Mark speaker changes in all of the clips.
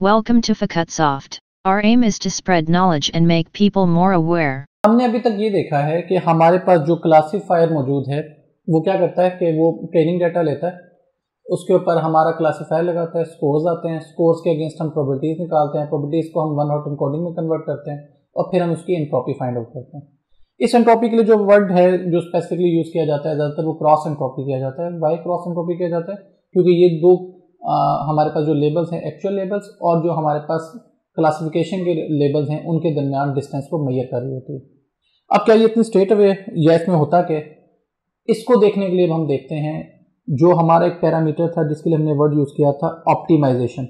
Speaker 1: Welcome to Fakutsoft. Our aim is to spread knowledge and make people more aware.
Speaker 2: हमने अभी तक ये देखा है कि हमारे पास जो क्लासीफायर मौजूद है वो क्या करता है कि वो ट्रेनिंग डाटा लेता है, उसके ऊपर हमारा क्लासीफायर लगाता है, स्कोर्स आते हैं, स्कोर्स के अगेंस्ट हम प्रोबेबिलिटीज निकालते हैं, प्रोबेबिलिटीज को हम वन हॉट एनकोडिंग में कन्वर्ट करते हैं और फिर हम उसकी एंट्रोपी फाइंड आउट करते हैं। इस एंट्रोपी के लिए जो वर्ड है जो स्पेसिफिकली यूज किया जाता है ज़्यादातर वो क्रॉस एंट्रोपी किया जाता है। वाई क्रॉस एंट्रोपी किया जाता है? क्योंकि ये दो हमारे पास जो लेबल्स हैं एक्चुअल लेबल्स और जो हमारे पास क्लासिफिकेशन के लेबल्स हैं उनके दरमियान डिस्टेंस को मेजर कर रही होती है। अब क्या ये इतनी स्ट्रेट अवे या इसमें होता क्या? इसको देखने के लिए हम देखते हैं जो हमारा एक पैरामीटर था जिसके लिए हमने वर्ड यूज किया था ऑप्टिमाइजेशन।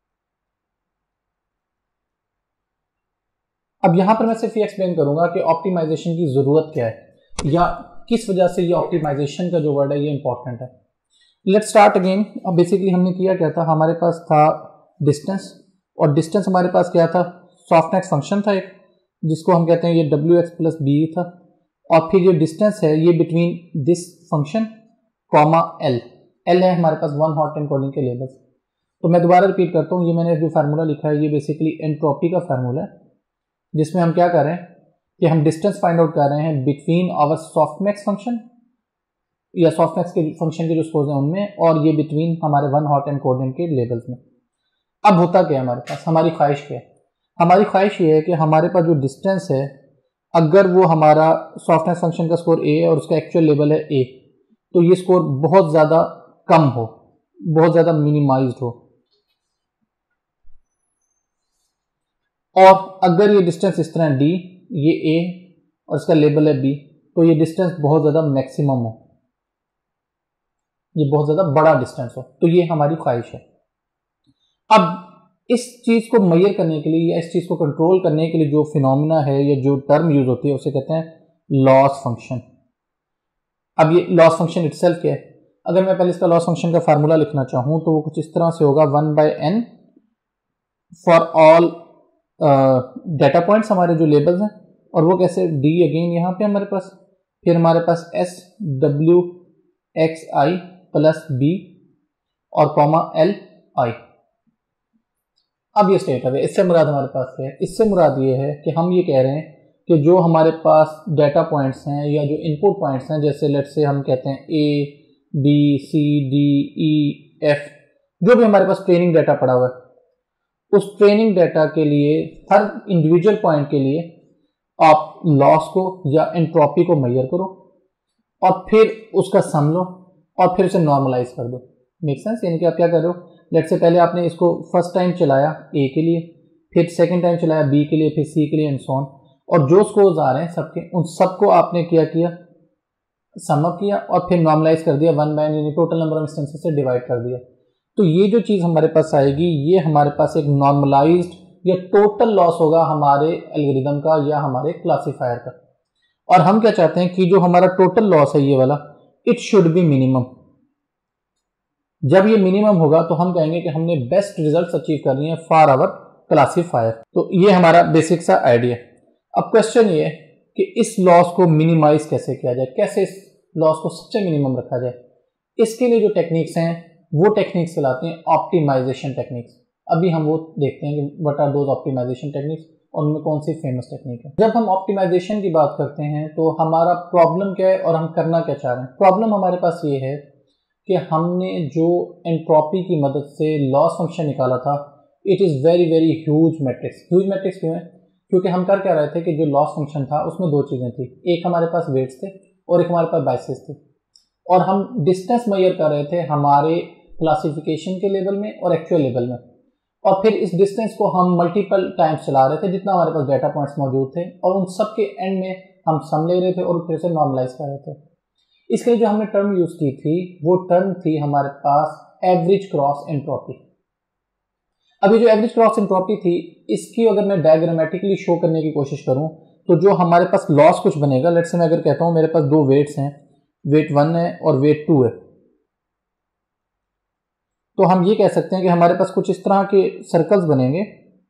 Speaker 2: अब यहां पर मैं सिर्फ ये एक्सप्लेन करूंगा कि ऑप्टिमाइजेशन की जरूरत क्या है या किस वजह से ये ऑप्टिमाइजेशन का जो वर्ड है ये इंपॉर्टेंट है। Let's start again. अब बेसिकली हमने किया क्या था, हमारे पास था डिस्टेंस और डिस्टेंस हमारे पास क्या था, सॉफ्टनेस फंक्शन था एक जिसको हम कहते हैं ये wx प्लस बी था और फिर ये डिस्टेंस है ये between this function comma L है हमारे पास वन हॉट एनकोडिंग के लेबल्स। तो मैं दोबारा रिपीट करता हूँ, ये मैंने जो फार्मूला लिखा है ये बेसिकली एंट्रोपी का फार्मूला है जिसमें हम क्या कर रहे हैं कि हम डिस्टेंस फाइंड आउट कर रहे हैं बिटवीन आवर सॉफ्टमैक्स फंक्शन या सॉफ्टमैक्स के फंक्शन के जो स्कोर्स हैं उनमें और ये बिटवीन हमारे वन हॉट एनकोडिंग के लेबल्स में। अब होता क्या है हमारे पास, हमारी ख्वाहिश क्या है? हमारी ख्वाहिश ये है कि हमारे पास जो डिस्टेंस है अगर वो हमारा सॉफ्टनेस फंक्शन का स्कोर ए है और उसका एक्चुअल लेवल है ए तो ये स्कोर बहुत ज़्यादा कम हो, बहुत ज़्यादा मिनिमाइज्ड हो। और अगर ये डिस्टेंस इस तरह डी, ये ए और इसका लेवल है बी तो ये डिस्टेंस बहुत ज़्यादा मैक्सिमम हो, ये बहुत ज़्यादा बड़ा डिस्टेंस हो। तो ये हमारी ख्वाहिश है। अब इस चीज को मेजर करने के लिए या इस चीज को कंट्रोल करने के लिए जो फिनोमिना है या जो टर्म यूज होती है उसे कहते हैं लॉस फंक्शन। अब ये लॉस फंक्शन इटसेल्फ क्या है? अगर मैं पहले इसका लॉस फंक्शन का फार्मूला लिखना चाहूं तो वो कुछ इस तरह से होगा 1/n for all data points हमारे जो लेबल्स हैं और वो कैसे डी अगेन यहाँ पे हमारे पास, फिर हमारे पास S W X I plus B और कॉमा एल आई। अब ये स्टेट है, इससे मुराद हमारे पास क्या है? इससे मुराद ये है कि हम ये कह रहे हैं कि जो हमारे पास डाटा पॉइंट्स हैं या जो इनपुट पॉइंट्स हैं जैसे लेट्स से हम कहते हैं A B C D E F, जो भी हमारे पास ट्रेनिंग डाटा पड़ा हुआ है उस ट्रेनिंग डाटा के लिए हर इंडिविजुअल पॉइंट के लिए आप लॉस को या एंट्रोपी को मेजर करो और फिर उसका सम लो और फिर उसे नॉर्मलाइज कर दो। Make sense? यानी कि आप क्या कर रहे हो, लेट्स से पहले आपने इसको फर्स्ट टाइम चलाया ए के लिए, फिर सेकंड टाइम चलाया बी के लिए, फिर सी के लिए एंड सो ऑन, और जो स्कोर्स आ रहे हैं सबके उन सबको आपने क्या किया, सम अप किया और फिर नॉर्मलाइज कर दिया 1/n यानी टोटल नंबर ऑफ इंस्टेंसेस से डिवाइड कर दिया। तो ये जो चीज़ हमारे पास आएगी ये हमारे पास एक नॉर्मलाइज्ड या टोटल लॉस होगा हमारे एल्गोरिदम का या हमारे क्लासीफायर का। और हम क्या चाहते हैं कि जो हमारा टोटल लॉस है ये वाला इट शुड बी मिनिमम। जब ये मिनिमम होगा तो हम कहेंगे कि हमने बेस्ट रिजल्ट्स अचीव कर लिए हैं फॉर आवर क्लासीफायर। तो ये हमारा बेसिक सा आइडिया। अब क्वेश्चन ये है कि इस लॉस को मिनिमाइज कैसे किया जाए, कैसे इस लॉस को सबसे मिनिमम रखा जाए। इसके लिए जो टेक्निक्स हैं वो टेक्निक्स कहलाती हैं ऑप्टिमाइजेशन टेक्निक्स। अभी हम वो देखते हैं कि what are those optimization techniques और उनमें कौन सी फेमस टेक्निक है। जब हम ऑप्टिमाइजेशन की बात करते हैं तो हमारा प्रॉब्लम क्या है और हम करना क्या चाह रहे हैं। प्रॉब्लम हमारे पास ये है कि हमने जो एंट्रोपी की मदद से लॉस फंक्शन निकाला था it is very very huge matrix. Huge matrix क्यों है? क्योंकि हम कर क्या रहे थे कि जो लॉस फंक्शन था उसमें दो चीज़ें थी, एक हमारे पास वेट्स थे और एक हमारे पास बाइसेस थे और हम डिस्टेंस मेजर कर रहे थे हमारे क्लासिफिकेशन के लेवल में और एक्चुअल लेवल में, और फिर इस डिस्टेंस को हम मल्टीपल टाइम्स चला रहे थे जितना हमारे पास डाटा पॉइंट्स मौजूद थे और उन सब के एंड में हम सम ले रहे थे और फिर से नॉर्मलाइज कर रहे थे। इसके लिए जो हमने टर्म यूज की थी वो टर्म थी हमारे पास एवरेज क्रॉस एंट्रोपी। अभी जो एवरेज क्रॉस एंट्रोपी थी इसकी अगर मैं डायग्रामेटिकली शो करने की कोशिश करूं तो जो हमारे पास लॉस कुछ बनेगा, लेट्स से मैं अगर कहता हूं मेरे पास दो वेट्स हैं, वेट 1 है और वेट 2 है, तो हम ये कह सकते हैं कि हमारे पास कुछ इस तरह के सर्कल्स बनेंगे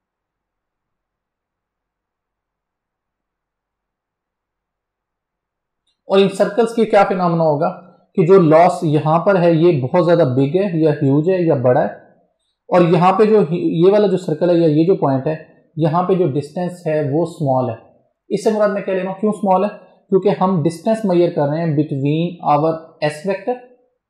Speaker 2: और इन सर्कल्स की क्या फिनोमेना होगा कि जो लॉस यहां पर है ये बहुत ज्यादा बिग है या ह्यूज है या बड़ा है और यहाँ पे जो ये वाला जो सर्कल है या ये जो पॉइंट है, यहाँ पे जो डिस्टेंस है वो स्मॉल है। इससे मुराद मैं क्या ले रहा हूँ, क्यों स्मॉल है, क्योंकि हम डिस्टेंस मेजर कर रहे हैं between our S vector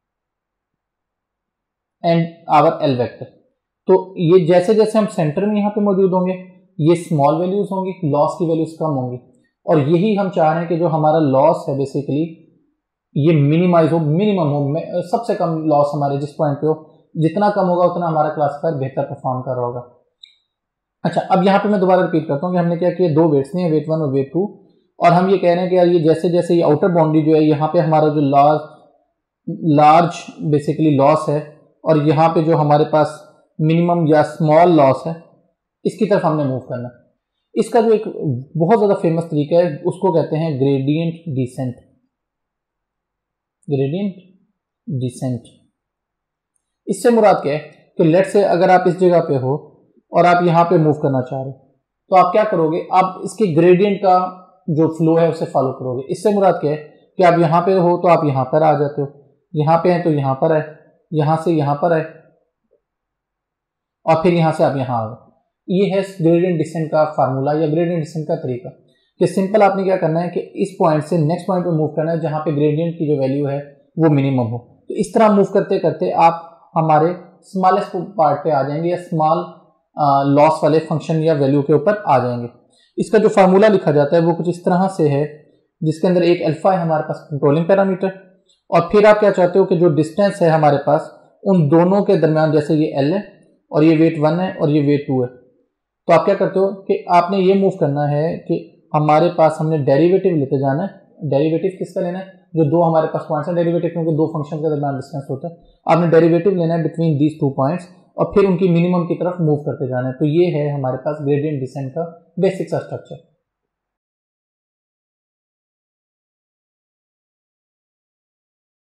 Speaker 2: and our L vector. तो ये जैसे जैसे हम सेंटर में यहाँ पे मौजूद होंगे ये स्मॉल वैल्यूज होंगी, लॉस की वैल्यूज कम होंगी, और यही हम चाह रहे हैं कि जो हमारा लॉस है बेसिकली ये मिनिमाइज हो, मिनिमम हो, सबसे कम लॉस हमारे जिस पॉइंट पे हो, जितना कम होगा उतना हमारा क्लासिफायर बेहतर परफॉर्म कर रहा होगा। अच्छा, अब यहाँ पे मैं दोबारा रिपीट करता हूँ कि हमने क्या किया, दो वेट्स नहीं है, वेट 1 और वेट 2, और हम ये कह रहे हैं कि यार ये जैसे जैसे ये आउटर बाउंड्री जो है यहाँ पे हमारा जो लार्ज बेसिकली लॉस है और यहाँ पे जो हमारे पास मिनिमम या स्मॉल लॉस है, इसकी तरफ हमने मूव करना। इसका जो एक बहुत ज़्यादा फेमस तरीका है उसको कहते हैं ग्रेडियंट डिसेंट। ग्रेडियंट डिसेंट, इससे मुराद क्या है कि लेट से अगर आप इस जगह पे हो और आप यहाँ पे मूव करना चाह रहे हो तो आप क्या करोगे, आप इसके ग्रेडियंट का जो फ्लो है उसे फॉलो करोगे। इससे मुराद क्या है कि आप यहाँ पे हो तो आप यहाँ पर आ जाते हो, यहाँ पे हैं तो यहाँ पर है, यहाँ से यहाँ पर है, और फिर यहाँ से आप यहाँ आ गए। ये है ग्रेडियंट डिसेंट का फार्मूला या ग्रेडियंट डिसेंट का तरीका कि सिंपल आपने क्या करना है कि इस पॉइंट से नेक्स्ट पॉइंट पे मूव करना है जहाँ पे ग्रेडियंट की जो वैल्यू है वो मिनिमम हो। तो इस तरह मूव करते करते आप हमारे स्मॉलेस्ट पार्ट पे आ जाएंगे या स्मॉल लॉस वाले फंक्शन या वैल्यू के ऊपर आ जाएंगे। इसका जो फार्मूला लिखा जाता है वो कुछ इस तरह से है, जिसके अंदर एक अल्फा है हमारे पास कंट्रोलिंग पैरामीटर, और फिर आप क्या चाहते हो कि जो डिस्टेंस है हमारे पास उन दोनों के दरमियान, जैसे ये एल है और ये वेट 1 है और ये वेट 2 है, तो आप क्या करते हो कि आपने ये मूव करना है कि हमारे पास हमने डेरिवेटिव लेते जाना है। डेरिवेटिव किसका लेना है, जो दो हमारे पास पॉइंट्स हैं, डेरिवेटिव क्योंकि दो फंक्शन के दरमियान डिस्टेंस होता है, आपने डेरिवेटिव लेना है बिटवीन दीज टू पॉइंट्स और फिर उनकी मिनिमम की तरफ मूव करते जाना है। तो ये है हमारे पास ग्रेडियंट डिसेंट का बेसिक सा स्ट्रक्चर।